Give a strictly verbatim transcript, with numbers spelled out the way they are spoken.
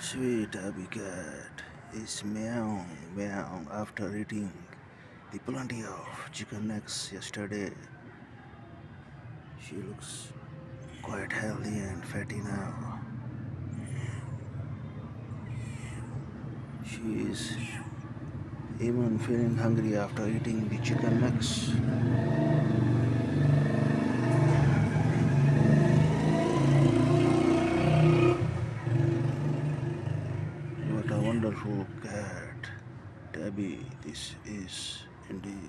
Sweet Abby cat is meowing, meowing after eating the plenty of chicken necks yesterday. She looks quite healthy and fatty now. She is even feeling hungry after eating the chicken necks. What a wonderful cat. Tabby, this is indeed.